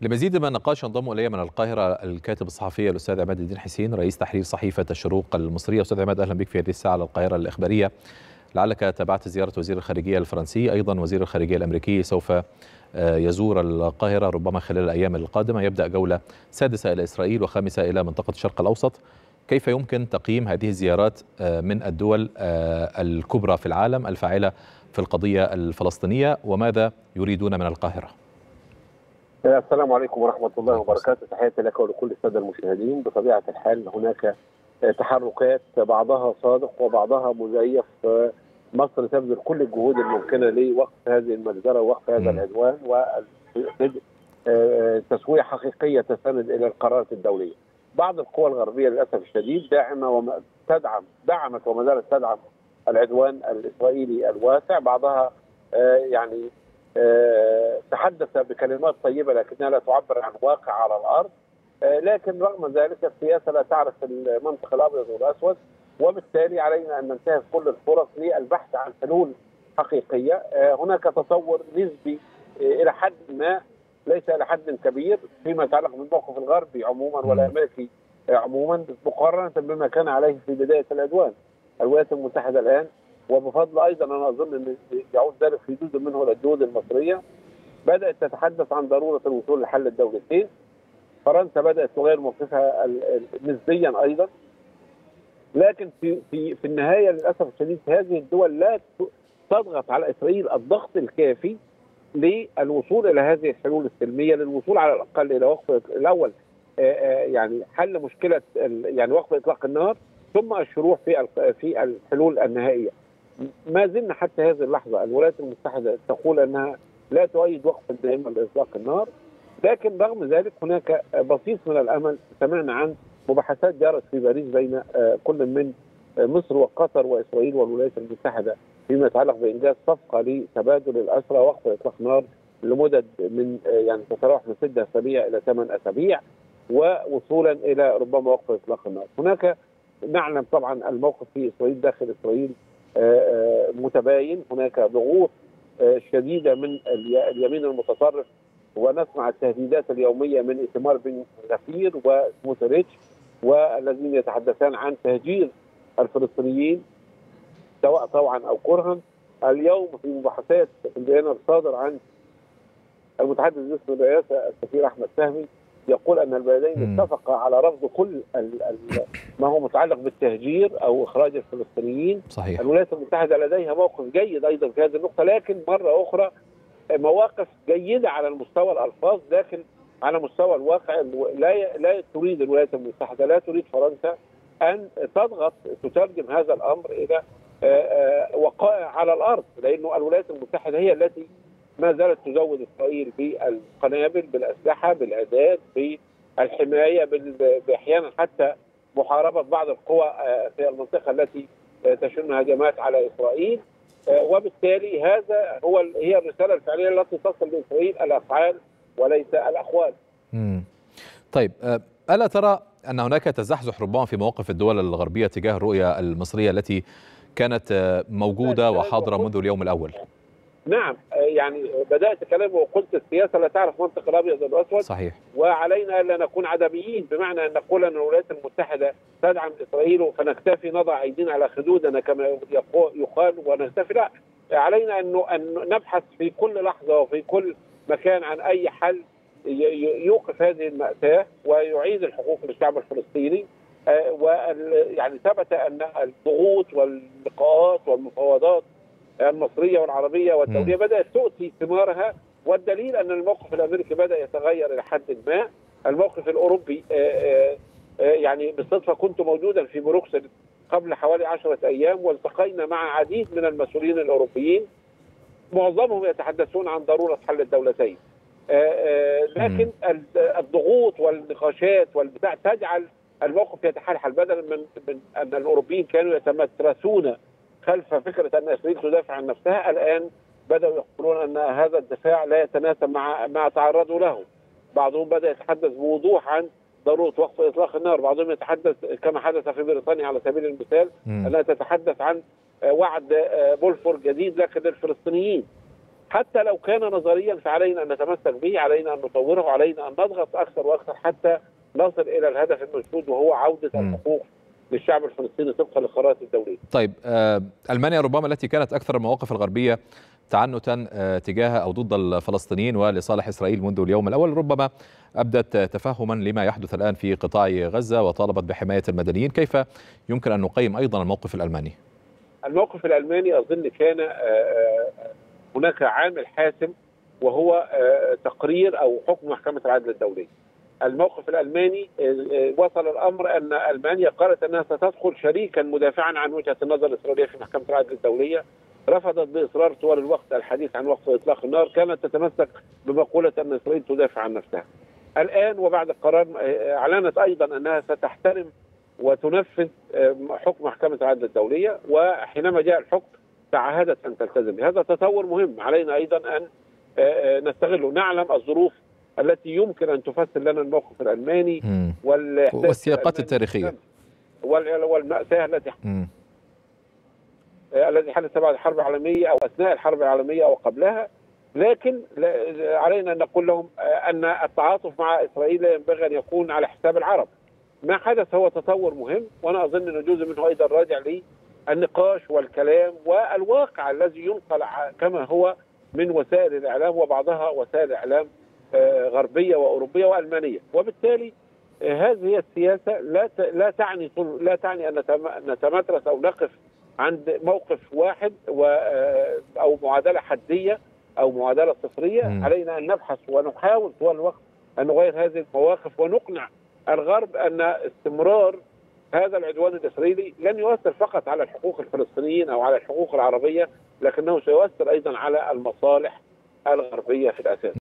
لمزيد من النقاش ينضم الي من القاهره الكاتب الصحفي الاستاذ عماد الدين حسين رئيس تحرير صحيفه الشروق المصريه. استاذ عماد، اهلا بك في هذه الساعه على القاهره الاخباريه. لعلك تابعت زياره وزير الخارجيه الفرنسي، ايضا وزير الخارجيه الامريكي سوف يزور القاهره ربما خلال الايام القادمه، يبدا جوله سادسه الى اسرائيل وخامسه الى منطقه الشرق الاوسط. كيف يمكن تقييم هذه الزيارات من الدول الكبرى في العالم الفاعله في القضيه الفلسطينيه، وماذا يريدون من القاهره؟ السلام عليكم ورحمة الله وبركاته. تحياتي لك ولكل السادة المشاهدين. بطبيعة الحال هناك تحركات بعضها صادق وبعضها مزيف. مصر تبذل كل الجهود الممكنة لوقف هذه المجزرة ووقف هذا العدوان وتسوية حقيقية تستند إلى القرارات الدولية. بعض القوى الغربية للأسف الشديد دعمت وما زالت تدعم العدوان الإسرائيلي الواسع. بعضها تحدث بكلمات طيبة لكنها لا تعبر عن واقع على الأرض. لكن رغم ذلك السياسة لا تعرف المنطق الأبيض والأسود، وبالتالي علينا أن ننتهز كل الفرص للبحث عن حلول حقيقية. هناك تطور نسبي إلى حد ما، ليس إلى حد كبير، فيما يتعلق بالموقف الغربي عموما والأمريكي عموما مقارنة بما كان عليه في بداية العدوان. الولايات المتحدة الآن، وبفضل ايضا انا اظن ان يعود ذلك في جزء منه الى الجهود المصريه، بدات تتحدث عن ضروره الوصول لحل الدولتين. فرنسا بدات تغير موقفها نسبيا ايضا، لكن في النهايه للاسف الشديد هذه الدول لا تضغط على اسرائيل الضغط الكافي للوصول الى هذه الحلول السلميه، للوصول على الاقل الى وقف الاول حل مشكله وقف اطلاق النار، ثم الشروع في الحلول النهائيه. ما زلنا حتى هذه اللحظة الولايات المتحدة تقول أنها لا تؤيد وقفا دائما لإطلاق النار، لكن رغم ذلك هناك بسيط من الأمل. سمعنا عن مباحثات جرت في باريس بين كل من مصر وقطر وإسرائيل والولايات المتحدة فيما يتعلق بإنجاز صفقة لتبادل الأسرى وقف إطلاق نار لمدد من تتراوح من 6 أسابيع إلى 8 أسابيع، ووصولا إلى ربما وقف إطلاق النار. هناك نعلم طبعا الموقف في إسرائيل داخل إسرائيل متباين، هناك ضغوط شديدة من اليمين المتطرف، ونسمع التهديدات اليومية من إيتمار بن غفير وسموتريتش، والذين يتحدثان عن تهجير الفلسطينيين سواء طوعا أو كرها. اليوم في مباحثات في البيان الصادر عن المتحدث باسم الرئاسة السفير أحمد فهمي يقول أن البلدين اتفقا على رفض كل ما هو متعلق بالتهجير أو إخراج الفلسطينيين. صحيح. الولايات المتحدة لديها موقف جيد أيضا في هذه النقطة، لكن مرة أخرى مواقف جيدة على المستوى الألفاظ، لكن على مستوى الواقع لا تريد الولايات المتحدة، لا تريد فرنسا أن تضغط تترجم هذا الأمر إلى وقائع على الأرض، لأنه الولايات المتحدة هي التي ما زالت تزود إسرائيل بالقنابل، بالأسلحة، بالأعداد، بالحماية، بأحيانا حتى محاربة بعض القوى في المنطقة التي تشن هجمات على إسرائيل. وبالتالي هي الرسالة الفعلية التي تصل لإسرائيل، الأفعال وليس الأقوال. طيب، ألا ترى أن هناك تزحزح ربما في مواقف الدول الغربية تجاه الرؤية المصرية التي كانت موجودة وحاضرة منذ اليوم الأول؟ نعم، بدأت كلامي وقلت السياسة لا تعرف منطق الأبيض والأسود. صحيح. وعلينا ألا نكون عدميين، بمعنى أن نقول أن الولايات المتحدة تدعم إسرائيل فنكتفي نضع أيدينا على خدودنا كما يقال ونكتفي. لا، علينا أن نبحث في كل لحظة وفي كل مكان عن أي حل يوقف هذه المأساة ويعيد الحقوق للشعب الفلسطيني. ثبت أن الضغوط واللقاءات والمفاوضات المصرية والعربية والدولية بدأت تؤتي ثمارها، والدليل أن الموقف الأمريكي بدأ يتغير إلى حد ما. الموقف الأوروبي بالصدفة كنت موجودا في بروكسل قبل حوالي 10 أيام، والتقينا مع عديد من المسؤولين الأوروبيين، معظمهم يتحدثون عن ضرورة حل الدولتين. لكن الضغوط والنقاشات تجعل الموقف يتحلحل، بدلا من أن الأوروبيين كانوا يتمترسون خلف فكرة أن إسرائيل تدافع عن نفسها. الآن بدأوا يقولون أن هذا الدفاع لا يتناسب مع ما تعرضوا له. بعضهم بدأ يتحدث بوضوح عن ضرورة وقف إطلاق النار، بعضهم يتحدث كما حدث في بريطانيا على سبيل المثال أنها تتحدث عن وعد بولفور جديد لكن للفلسطينيين. حتى لو كان نظريا فعلينا ان نتمسك به، علينا ان نطوره، علينا ان نضغط اكثر واكثر حتى نصل الى الهدف المنشود وهو عوده الحقوق للشعب الفلسطيني طبقا للقرارات الدوليه. طيب المانيا ربما التي كانت اكثر المواقف الغربيه تعنتا تجاه او ضد الفلسطينيين ولصالح اسرائيل منذ اليوم الاول، ربما ابدت تفهما لما يحدث الان في قطاع غزه وطالبت بحمايه المدنيين. كيف يمكن ان نقيم ايضا الموقف الالماني؟ الموقف الالماني اظن كان هناك عامل حاسم وهو تقرير او حكم محكمه العدل الدوليه. الموقف الالماني وصل الامر ان المانيا قالت انها ستدخل شريكا مدافعا عن وجهه النظر الاسرائيليه في محكمه العدل الدوليه، رفضت باصرار طوال الوقت الحديث عن وقف اطلاق النار، كانت تتمسك بمقوله ان اسرائيل تدافع عن نفسها. الان وبعد القرار اعلنت ايضا انها ستحترم وتنفذ حكم محكمه العدل الدوليه، وحينما جاء الحكم تعهدت ان تلتزم. هذا تطور مهم علينا ايضا ان نستغله، نعلم الظروف التي يمكن ان تفسر لنا الموقف الالماني والسياقات التاريخيه والمأساة التي حدث بعد الحرب العالمية او اثناء الحرب العالمية او قبلها، لكن علينا ان نقول لهم ان التعاطف مع اسرائيل لا ينبغي ان يكون على حساب العرب. ما حدث هو تطور مهم، وانا اظن ان جزء منه ايضا راجع للنقاش والكلام والواقع الذي ينقل كما هو من وسائل الاعلام، وبعضها وسائل اعلام غربيه واوروبيه والمانيه، وبالتالي هذه هي السياسه لا تعني ان نتمترس او نقف عند موقف واحد او معادله حديه او معادله صفريه. علينا ان نبحث ونحاول طوال الوقت ان نغير هذه المواقف ونقنع الغرب ان استمرار هذا العدوان الاسرائيلي لن يؤثر فقط على الحقوق الفلسطينيين او على الحقوق العربيه، لكنه سيؤثر ايضا على المصالح الغربيه في الاساس.